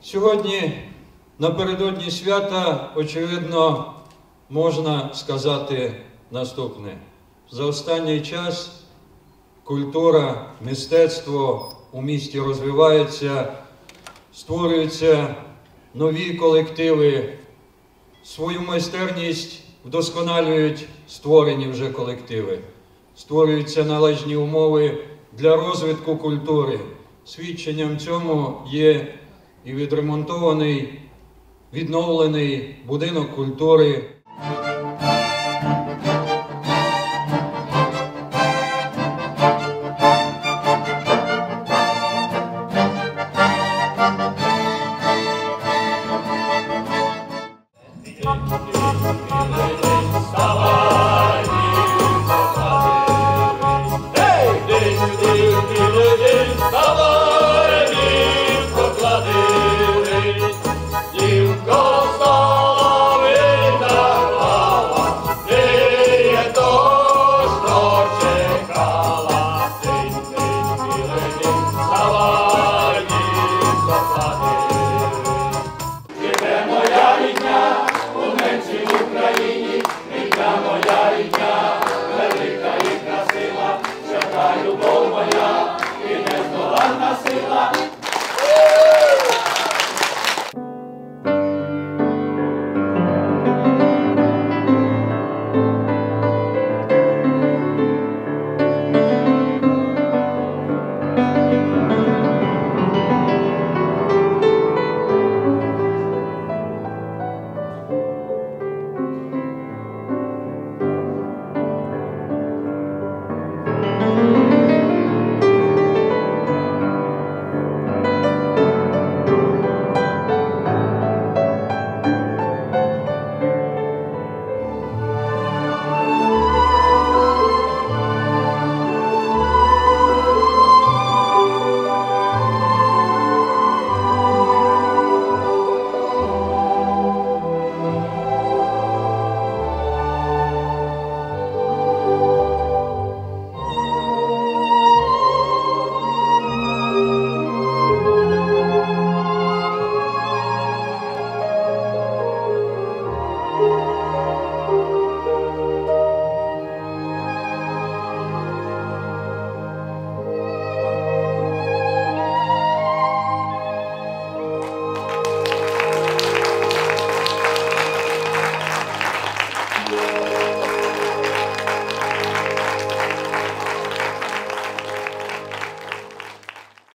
Сьогодні, напередодні свята, очевидно, можна сказати наступне. За останній час культура, мистецтво у місті розвивається, створюються нові колективи, свою майстерність вдосконалюють створені вже колективи, створюються належні умови для розвитку культури. Свідченням цьому є і відремонтований, відновлений будинок культури